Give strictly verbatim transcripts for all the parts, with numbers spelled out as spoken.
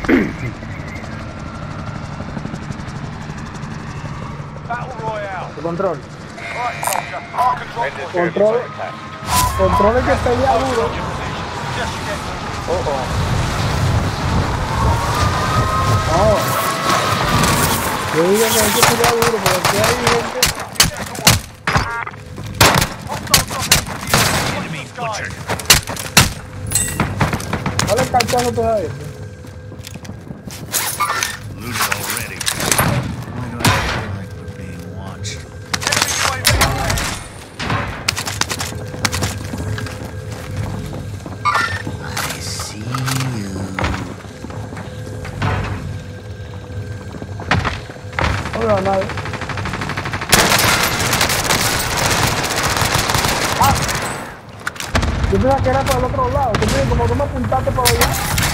Battle Royale. Control. Right, soldier. Our control point. Control. Control es que está ya duro. Just you get moving. Oh, oh. Oh. Yo digo que hay que pelear duro, pero aquí hay gente. Enemy butchered. Dale el cartón todavía. Looted already. Why do I feel like we're being watched? I see you. No veo a nadie. Ah. Yo pensaba que era para el otro lado. Tú tienes como tú me apuntaste para allá.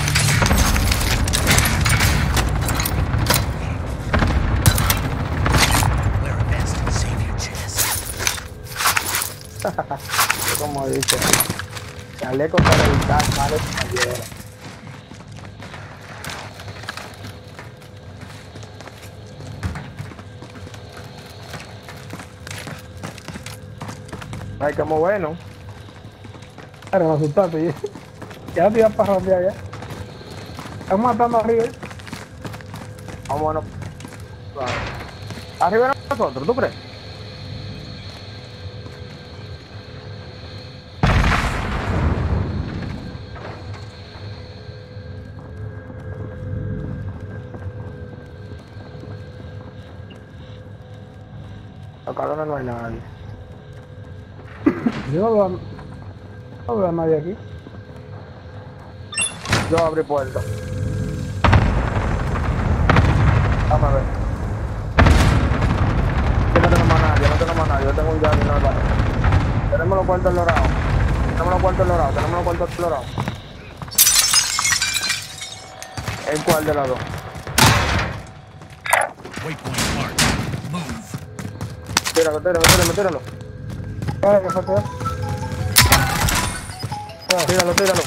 Wear a vest and save your chest. Como dice. Chaleco para evitar males mayores. Ay, como bueno. Ahora me asustaste. Ya te ibas para romper allá. Están matando arriba. Vámonos. Arriba de nosotros, ¿tú crees? Acá no hay nadie. Yo no veo, a, no veo a nadie aquí. Yo abrí puerta. Vamos a ver. Yo no tengo más nadie, no tengo más nadie. Yo tengo un llave y no me vale. Tenemos los cuartos lorados. Tenemos los cuartos lorados. Tenemos los cuartos lorados. ¿En cuál de las dos? Waypoint marked. Move. Tíralo, tíralo, tíralo, tíralo. Vale, que falta. Tíralo, tíralo.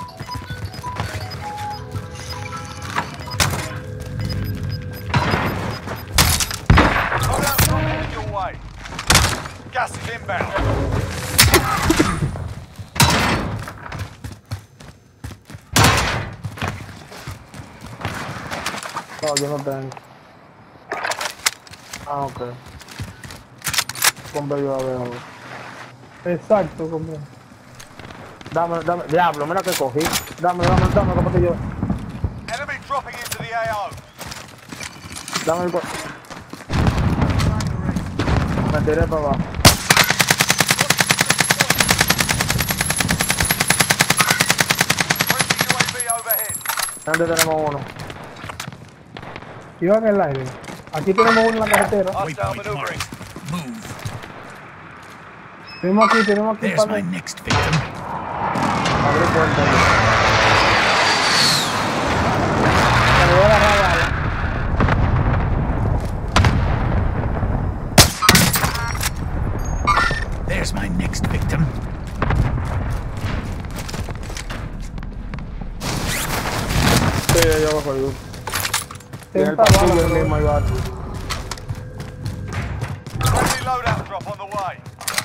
Hold out drop headed your way. Gas is inbound. No, yo no tengo. Ah, ok. Compré yo a ver. Exacto, compré. Dame, dame. Diablo, mira que cogí. Dame, dame, dame, cómprate yo. Enemy dropping into the A O. Dame el co... Me tiré para abajo. Friendly U A V overhead. ¿Dónde tenemos uno? Iba en el aire. Aquí tenemos uno en la carretera. Hostile Waypoint maneuvering. marked. Move. Tenemos aquí, tenemos aquí. There's Para my next victim. abrir puerta. Me voy a agarrar la bala. There's my next victim. Sí, yo bajo el tiene el pasillo el mismo, ahí va. Friendly loadout drop on the way.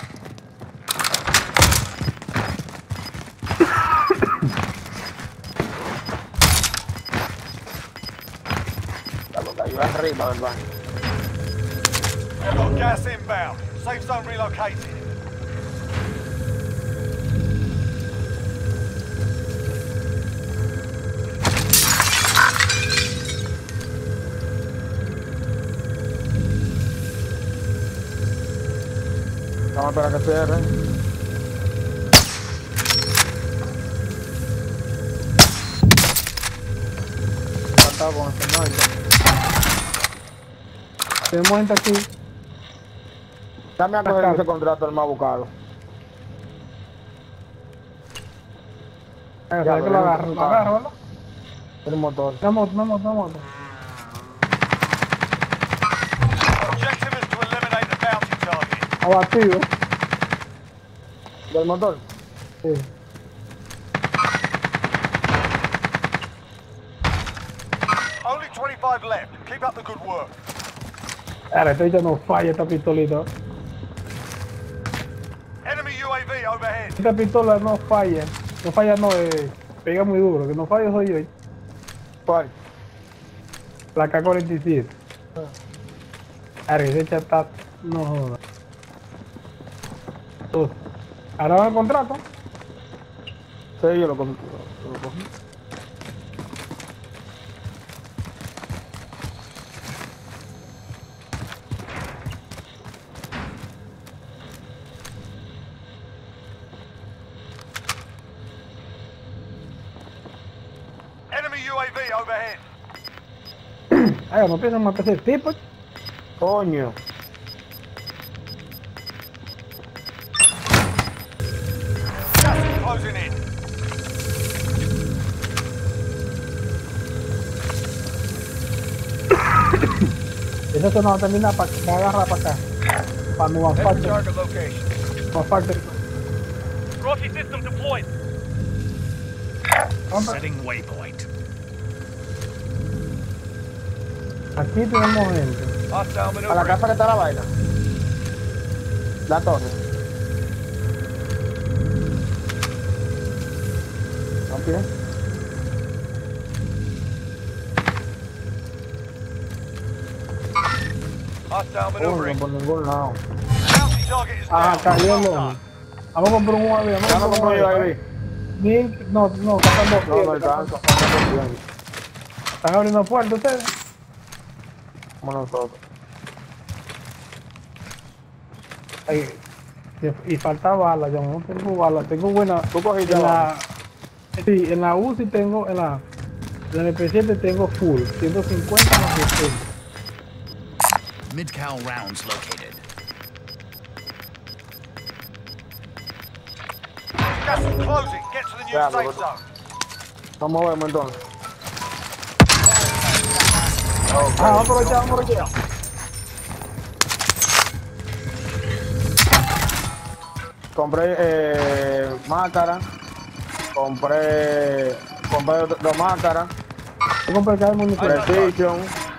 Estamos cayó arriba, ¿verdad? Got gas inbound. Safe zone relocated. Vamos a esperar que cierre. Faltado con este norte. Tenemos gente aquí. Dame a coger ese contrato, el más buscado. Ya, que lo agarro, lo agarro, ¿verdad? El motor. Una moto, una moto, una moto. Objective is to eliminate the bounty target. Abatido. ¿Del motor? Sí. Only twenty-five left. Keep up the good work. Ahora, esto ya no falla esta pistolita. Enemy U A V overhead. Esta pistola no falla. No falla, no, eh, pega muy duro. Que no falla soy yo. ¿Cuál? La K cuarenta y siete. Ahora, ese chat está. No joda. Entonces, ahora va el contrato. Sí, yo lo cogí. Lo cogí. Enemy U A V overhead. Ay, no piensan matar ese tipo. Coño. Gas is closing in. Esa zona va a terminar para agarrar para acá. Para Nueva Factory. Target location. Nueva Factory. Rossi system deployed. Vamos, Setting waypoint. aquí tenemos gente. Hostile A la maneuvering. casa que está la vaina. La torre. Ok. Hostile Uy, maneuvering. no por ningún lado. Bounty target is Ah, down. cayó el Well lobo. done. Vamos a comprar un U A V. Vamos Ya a no comprar compro un yo U A V. ahí. Mil, no, no, están dos. No, no alcanza. Están abriendo puertas ustedes. Como nosotros. Ay, y, y falta bala, yo no tengo bala, tengo buena. ¿Tú cogiste En bala? la, sí, en la U C I tengo, en la, en la M P siete tengo full, ciento cincuenta más sesenta. Mid-cal rounds located. Gas is closing. Get to the new Yeah, safe but- zone. Vamos a ver entonces. Ah, vamos por allá, vamos por allá. Compré eh, máscara. Compré. Compré dos dos máscaras. Yo compré cada munición. Precision.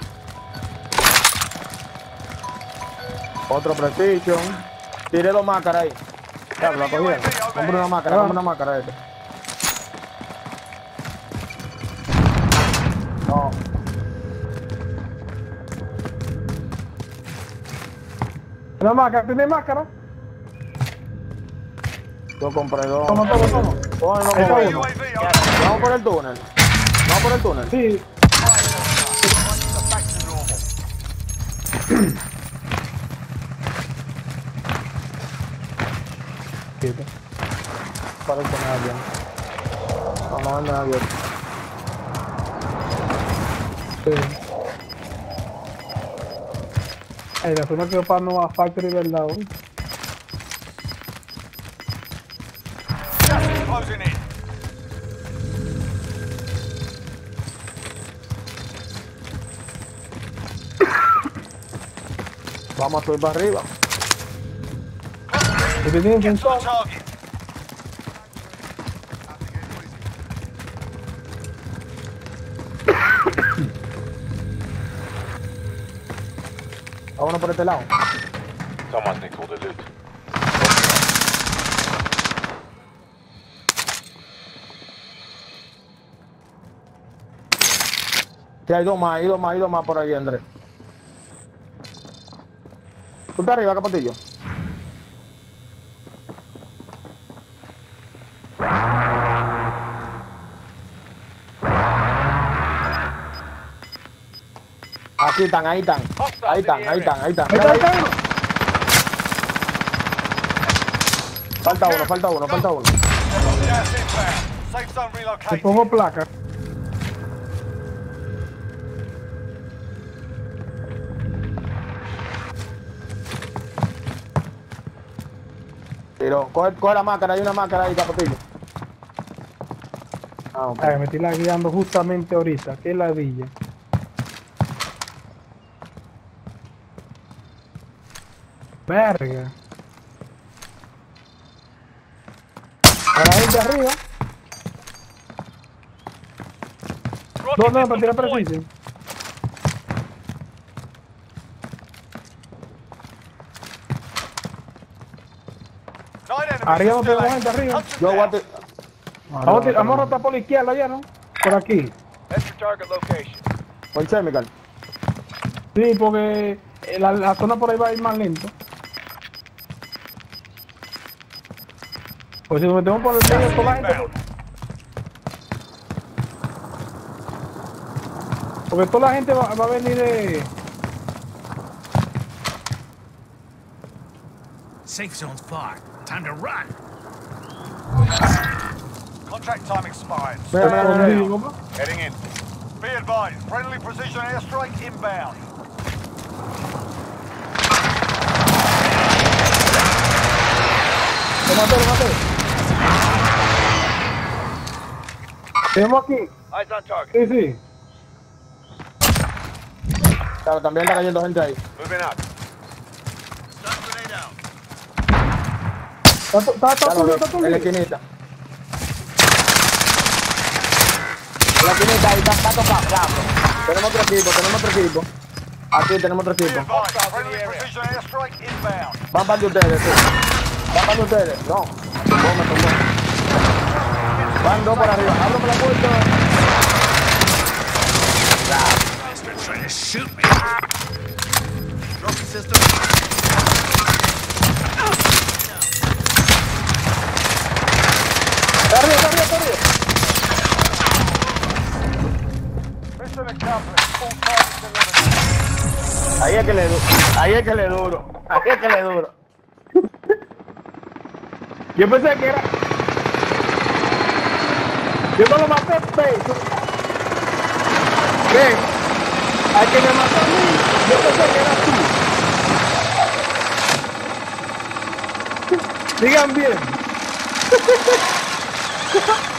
Otro Precision. Tiré dos máscaras ahí. Ya, la cogieron. Compré una máscara, compré una máscara esta. No, La máscara, ¿tiene máscara? yo compré dos. Toma, toma, toma. Coge, no, Ahí está coge uno. uno. U A V overhead. Vamos por el túnel. Vamos por el túnel. Sí, Back to normal. siete. Parece que nadie. No, no hay nadie. Sí. Ay, la zona que para Nueva Factory, ¿verdad? Hoy. Gas is closing in. Vamos a subir para arriba. Porque tienen Get to the sensor. target. Vámonos por este lado. Someone's nicked all the loot. Que hay dos más, hay dos más, hay dos más por ahí, Andrés. ¿Tú estás arriba, Capotillo? Aquí están, ahí están. Ahí están, ahí están, ahí están. Ahí está, ahí está uno. Falta uno, falta uno, falta uno. Gas inbound. Safe zone Le relocated. pongo placa. Pero coge, coge la máscara, hay una máscara ahí, Capotillo. Ah, ok. Ay, me estoy lagueando justamente ahorita. Qué ladilla. Verga. Ahora ahí de arriba. ¿Dónde para tirar precision? Arriba no tenemos gente, arriba. Yo aguante. Vamos, a- vamos a rotar por la izquierda ya, ¿no? Por aquí. Head to target location. Con chemical. Sí, porque eh, la, la zona por ahí va a ir más lento. Pues si nos metemos por el medio, toda la gente... Inbound. Porque toda la gente va, va a venir de... Safe zone's far. Time to run. Contract time expired. Mira, mira, mira, mira. Conmigo, pa. Heading in. Be advised, friendly precision airstrike inbound. Lo maté, lo maté. Tenemos aquí. Eyes on target. Sí, sí. Claro, también está cayendo gente ahí. Moving up. Está, tu- está, está Ya lo tuyo, vi, está en la tuyo. esquinita. En la esquinita ahí está, está tocado. Ya, pues. Tenemos otro equipo, tenemos otro equipo. Aquí tenemos otro Be equipo. advised, friendly precision airstrike inbound. Van para de ustedes, sí. Van para de ustedes. No. Tumbó, me tumbó. Van dos por arriba. Ábreme la puerta. Bastard trying to shoot me. Trophy system. Está arriba, está arriba, está arriba. Mission accomplished. Full target delivered. Ahí es que le duro. Ahí es que le duro. Ahí es que le duro. Yo pensé que era... Yo no lo maté, pecho. ¿Qué? Hay que me mató a mí. Yo pensé que era tú. Digan bien.